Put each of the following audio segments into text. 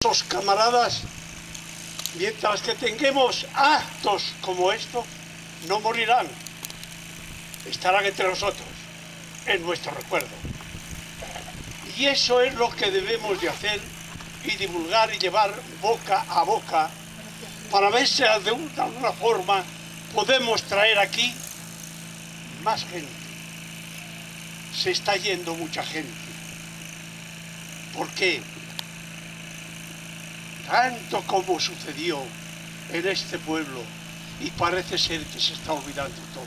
Los camaradas, mientras que tengamos actos como estos, no morirán, estarán entre nosotros, en nuestro recuerdo. Y eso es lo que debemos de hacer y divulgar y llevar boca a boca para ver si de alguna forma podemos traer aquí más gente. Se está yendo mucha gente. ¿Por qué? Tanto como sucedió en este pueblo, y parece ser que se está olvidando todo.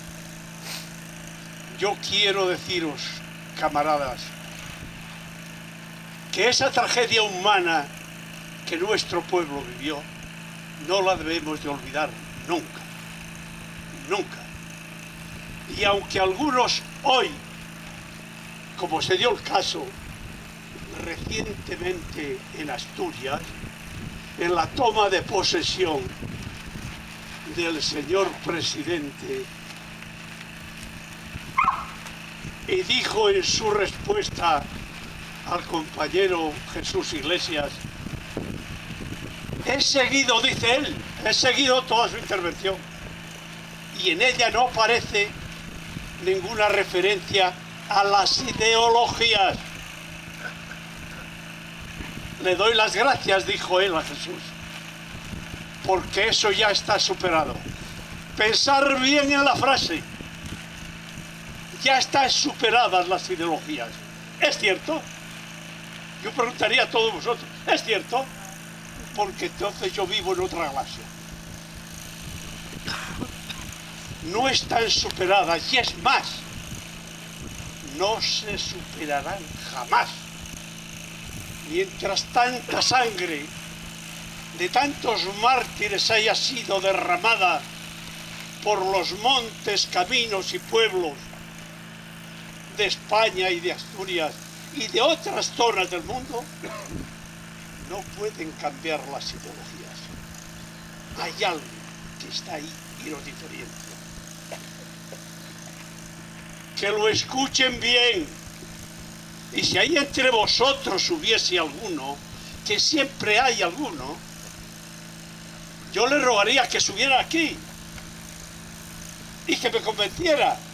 Yo quiero deciros, camaradas, que esa tragedia humana que nuestro pueblo vivió, no la debemos de olvidar nunca, nunca. Y aunque algunos hoy, como se dio el caso recientemente en Asturias, en la toma de posesión del señor presidente, y dijo en su respuesta al compañero Jesús Iglesias, he seguido, dice él, he seguido toda su intervención y en ella no aparece ninguna referencia a las ideologías. Le doy las gracias, dijo él a Jesús, porque eso ya está superado. Pensar bien en la frase. Ya están superadas las ideologías. ¿Es cierto? Yo preguntaría a todos vosotros, ¿es cierto? Porque entonces yo vivo en otra galaxia. No están superadas, y es más, no se superarán jamás. Mientras tanta sangre de tantos mártires haya sido derramada por los montes, caminos y pueblos de España y de Asturias y de otras zonas del mundo, no pueden cambiar las ideologías. Hay algo que está ahí y lo diferencia. Que lo escuchen bien. Y si ahí entre vosotros hubiese alguno, que siempre hay alguno, yo le rogaría que subiera aquí y que me convenciera.